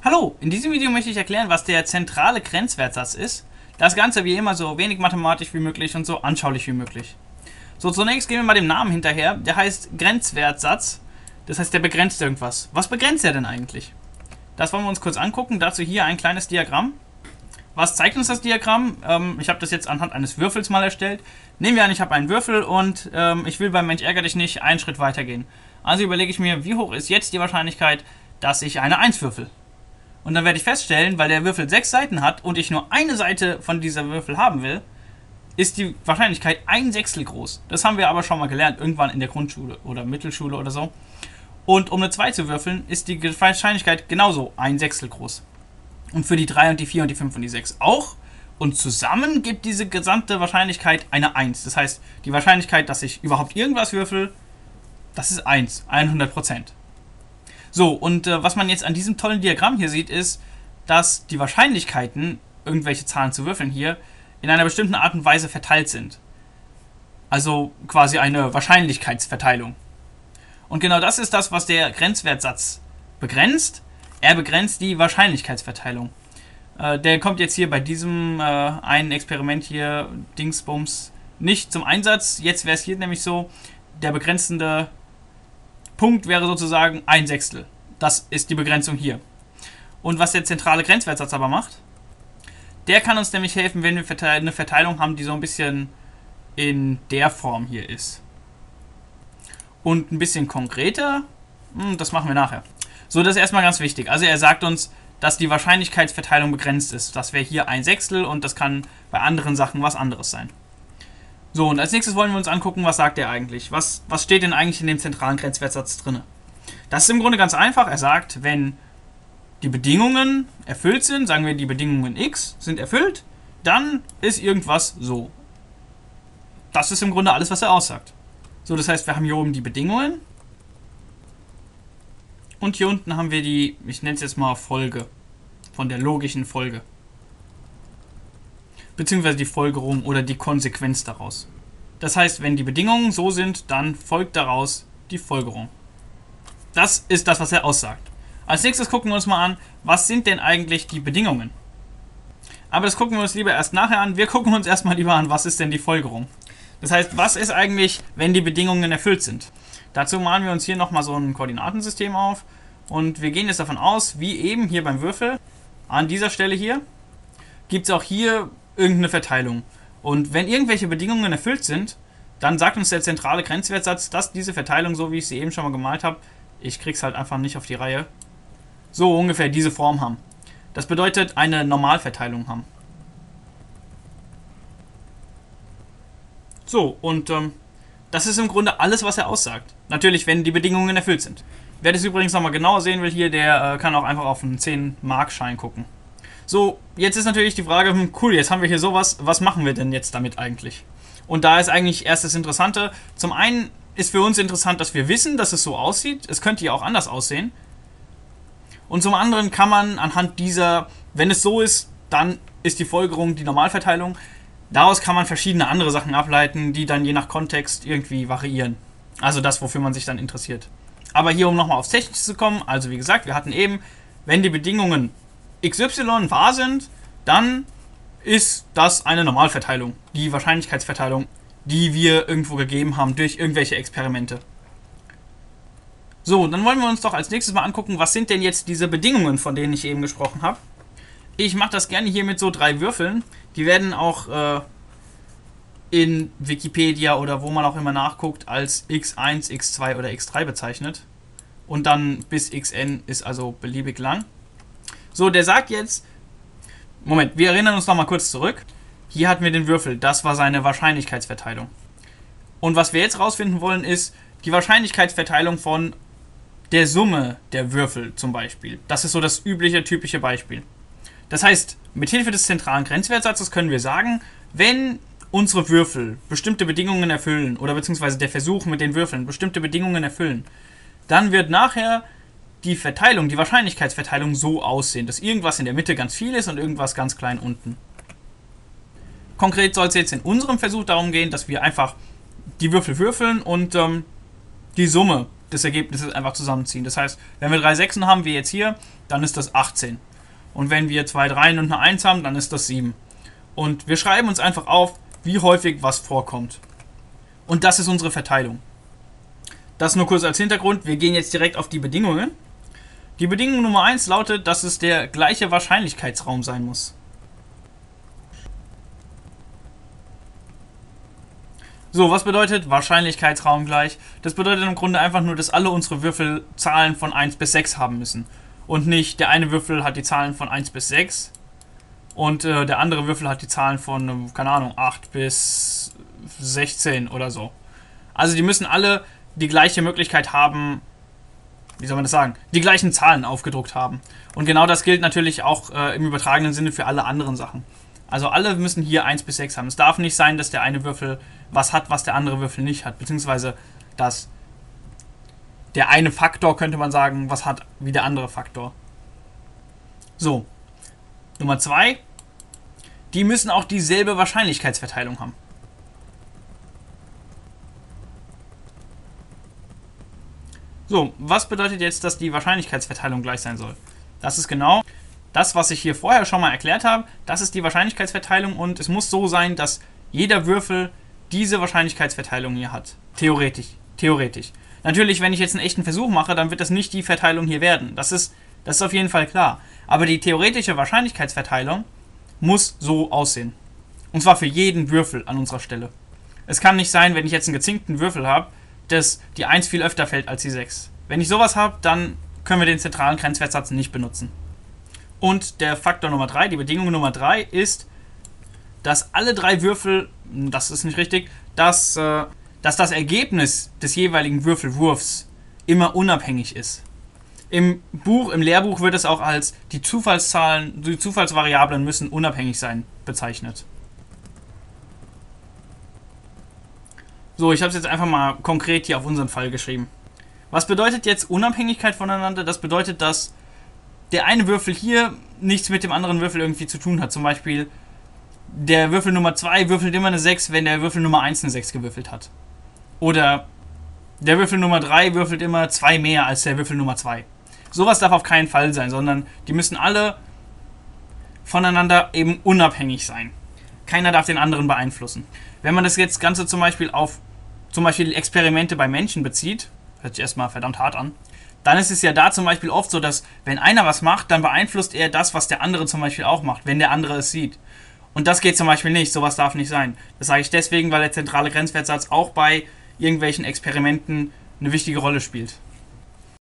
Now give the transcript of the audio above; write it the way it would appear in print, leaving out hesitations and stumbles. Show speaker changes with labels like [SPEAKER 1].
[SPEAKER 1] Hallo, in diesem Video möchte ich erklären, was der zentrale Grenzwertsatz ist. Das Ganze wie immer so wenig mathematisch wie möglich und so anschaulich wie möglich. So, zunächst gehen wir mal dem Namen hinterher. Der heißt Grenzwertsatz. Das heißt, der begrenzt irgendwas. Was begrenzt er denn eigentlich? Das wollen wir uns kurz angucken. Dazu hier ein kleines Diagramm. Was zeigt uns das Diagramm? Ich habe das jetzt anhand eines Würfels mal erstellt. Nehmen wir an, ich habe einen Würfel und ich will beim Mensch ärger dich nicht einen Schritt weiter gehen. Also überlege ich mir, wie hoch ist jetzt die Wahrscheinlichkeit, dass ich eine 1 würfel. Und dann werde ich feststellen, weil der Würfel 6 Seiten hat und ich nur eine Seite von dieser Würfel haben will, ist die Wahrscheinlichkeit 1/6 groß. Das haben wir aber schon mal gelernt, irgendwann in der Grundschule oder Mittelschule oder so. Und um eine 2 zu würfeln, ist die Wahrscheinlichkeit genauso 1/6 groß. Und für die 3 und die 4 und die 5 und die 6 auch. Und zusammen gibt diese gesamte Wahrscheinlichkeit eine 1. Das heißt, die Wahrscheinlichkeit, dass ich überhaupt irgendwas würfel, das ist 1, 100%. So, und was man jetzt an diesem tollen Diagramm hier sieht, ist, dass die Wahrscheinlichkeiten, irgendwelche Zahlen zu würfeln hier, in einer bestimmten Art und Weise verteilt sind. Also quasi eine Wahrscheinlichkeitsverteilung. Und genau das ist das, was der Grenzwertsatz begrenzt. Er begrenzt die Wahrscheinlichkeitsverteilung. Der kommt jetzt hier bei diesem einen Experiment hier, Dingsbums, nicht zum Einsatz. Jetzt wäre es hier nämlich so, der begrenzende Punkt wäre sozusagen 1/6. Das ist die Begrenzung hier. Und was der zentrale Grenzwertsatz aber macht, der kann uns nämlich helfen, wenn wir eine Verteilung haben, die so ein bisschen in der Form hier ist. Und ein bisschen konkreter, das machen wir nachher. So, das ist erstmal ganz wichtig. Also er sagt uns, dass die Wahrscheinlichkeitsverteilung begrenzt ist. Das wäre hier 1/6 und das kann bei anderen Sachen was anderes sein. So, und als nächstes wollen wir uns angucken, was sagt er eigentlich? Was steht denn eigentlich in dem zentralen Grenzwertsatz drin? Das ist im Grunde ganz einfach. Er sagt, wenn die Bedingungen erfüllt sind, sagen wir, die Bedingungen x sind erfüllt, dann ist irgendwas so. Das ist im Grunde alles, was er aussagt. So, das heißt, wir haben hier oben die Bedingungen und hier unten haben wir die, ich nenne es jetzt mal Folge, von der logischen Folge. Beziehungsweise die Folgerung oder die Konsequenz daraus. Das heißt, wenn die Bedingungen so sind, dann folgt daraus die Folgerung. Das ist das, was er aussagt. Als nächstes gucken wir uns mal an, was sind denn eigentlich die Bedingungen? Aber das gucken wir uns lieber erst nachher an. Wir gucken uns erstmal lieber an, was ist denn die Folgerung? Das heißt, was ist eigentlich, wenn die Bedingungen erfüllt sind? Dazu malen wir uns hier nochmal so ein Koordinatensystem auf. Und wir gehen jetzt davon aus, wie eben hier beim Würfel, an dieser Stelle hier, gibt es auch hier irgendeine Verteilung. Und wenn irgendwelche Bedingungen erfüllt sind, dann sagt uns der zentrale Grenzwertsatz, dass diese Verteilung, so wie ich sie eben schon mal gemalt habe, ich krieg's halt einfach nicht auf die Reihe, so ungefähr diese Form haben. Das bedeutet eine Normalverteilung haben. So, und das ist im Grunde alles, was er aussagt. Natürlich, wenn die Bedingungen erfüllt sind. Wer das übrigens nochmal genauer sehen will hier, der kann auch einfach auf einen 10-Mark-Schein gucken. So, jetzt ist natürlich die Frage, cool, jetzt haben wir hier sowas, was machen wir denn jetzt damit eigentlich? Und da ist eigentlich erst das Interessante. Zum einen ist für uns interessant, dass wir wissen, dass es so aussieht. Es könnte ja auch anders aussehen. Und zum anderen kann man anhand dieser, wenn es so ist, dann ist die Folgerung die Normalverteilung. Daraus kann man verschiedene andere Sachen ableiten, die dann je nach Kontext irgendwie variieren. Also das, wofür man sich dann interessiert. Aber hier, um nochmal aufs Technische zu kommen, also wie gesagt, wir hatten eben, wenn die Bedingungen XY wahr sind, dann ist das eine Normalverteilung, die Wahrscheinlichkeitsverteilung, die wir irgendwo gegeben haben durch irgendwelche Experimente. So, dann wollen wir uns doch als nächstes mal angucken, was sind denn jetzt diese Bedingungen, von denen ich eben gesprochen habe. Ich mache das gerne hier mit so 3 Würfeln. Die werden auch in Wikipedia oder wo man auch immer nachguckt, als x1, x2 oder x3 bezeichnet. Und dann bis xn ist also beliebig lang. So, der sagt jetzt, Moment, wir erinnern uns noch mal kurz zurück. Hier hatten wir den Würfel, das war seine Wahrscheinlichkeitsverteilung. Und was wir jetzt rausfinden wollen, ist die Wahrscheinlichkeitsverteilung von der Summe der Würfel zum Beispiel. Das ist so das übliche, typische Beispiel. Das heißt, mit Hilfe des zentralen Grenzwertsatzes können wir sagen, wenn unsere Würfel bestimmte Bedingungen erfüllen, oder beziehungsweise der Versuch mit den Würfeln bestimmte Bedingungen erfüllen, dann wird nachher die Verteilung, die Wahrscheinlichkeitsverteilung so aussehen, dass irgendwas in der Mitte ganz viel ist und irgendwas ganz klein unten. Konkret soll es jetzt in unserem Versuch darum gehen, dass wir einfach die Würfel würfeln und die Summe des Ergebnisses einfach zusammenziehen. Das heißt, wenn wir 3 Sechsen haben, wie jetzt hier, dann ist das 18. Und wenn wir 2 Dreien und eine 1 haben, dann ist das 7. Und wir schreiben uns einfach auf, wie häufig was vorkommt. Und das ist unsere Verteilung. Das nur kurz als Hintergrund. Wir gehen jetzt direkt auf die Bedingungen. Die Bedingung Nummer 1 lautet, dass es der gleiche Wahrscheinlichkeitsraum sein muss. So, was bedeutet Wahrscheinlichkeitsraum gleich? Das bedeutet im Grunde einfach nur, dass alle unsere Würfel Zahlen von 1 bis 6 haben müssen. Und nicht der eine Würfel hat die Zahlen von 1 bis 6 und der andere Würfel hat die Zahlen von, keine Ahnung, 8 bis 16 oder so. Also die müssen alle die gleiche Möglichkeit haben, wie soll man das sagen, die gleichen Zahlen aufgedruckt haben. Und genau das gilt natürlich auch im übertragenen Sinne für alle anderen Sachen. Also alle müssen hier 1 bis 6 haben. Es darf nicht sein, dass der eine Würfel was hat, was der andere Würfel nicht hat. Beziehungsweise, dass der eine Faktor, könnte man sagen, was hat wie der andere Faktor. So. Nummer 2. Die müssen auch dieselbe Wahrscheinlichkeitsverteilung haben. So, was bedeutet jetzt, dass die Wahrscheinlichkeitsverteilung gleich sein soll? Das ist genau das, was ich hier vorher schon mal erklärt habe. Das ist die Wahrscheinlichkeitsverteilung und es muss so sein, dass jeder Würfel diese Wahrscheinlichkeitsverteilung hier hat. Theoretisch. Natürlich, wenn ich jetzt einen echten Versuch mache, dann wird das nicht die Verteilung hier werden. Das ist auf jeden Fall klar. Aber die theoretische Wahrscheinlichkeitsverteilung muss so aussehen. Und zwar für jeden Würfel an unserer Stelle. Es kann nicht sein, wenn ich jetzt einen gezinkten Würfel habe, dass die 1 viel öfter fällt als die 6. Wenn ich sowas habe, dann können wir den zentralen Grenzwertsatz nicht benutzen. Und der Faktor Nummer 3, die Bedingung Nummer 3 ist, dass alle 3 Würfel, das ist nicht richtig, dass das Ergebnis des jeweiligen Würfelwurfs immer unabhängig ist. Im Lehrbuch wird es auch als die Zufallsvariablen müssen unabhängig sein bezeichnet. So, ich habe es jetzt einfach mal konkret hier auf unseren Fall geschrieben. Was bedeutet jetzt Unabhängigkeit voneinander? Das bedeutet, dass der eine Würfel hier nichts mit dem anderen Würfel irgendwie zu tun hat. Zum Beispiel, der Würfel Nummer 2 würfelt immer eine 6, wenn der Würfel Nummer 1 eine 6 gewürfelt hat. Oder der Würfel Nummer 3 würfelt immer 2 mehr als der Würfel Nummer 2. Sowas darf auf keinen Fall sein, sondern die müssen alle voneinander eben unabhängig sein. Keiner darf den anderen beeinflussen. Wenn man das jetzt Ganze zum Beispiel auf Experimente bei Menschen bezieht, hört sich erstmal verdammt hart an, dann ist es ja da zum Beispiel oft so, dass wenn einer was macht, dann beeinflusst er das, was der andere zum Beispiel auch macht, wenn der andere es sieht. Und das geht zum Beispiel nicht, sowas darf nicht sein. Das sage ich deswegen, weil der zentrale Grenzwertsatz auch bei irgendwelchen Experimenten eine wichtige Rolle spielt.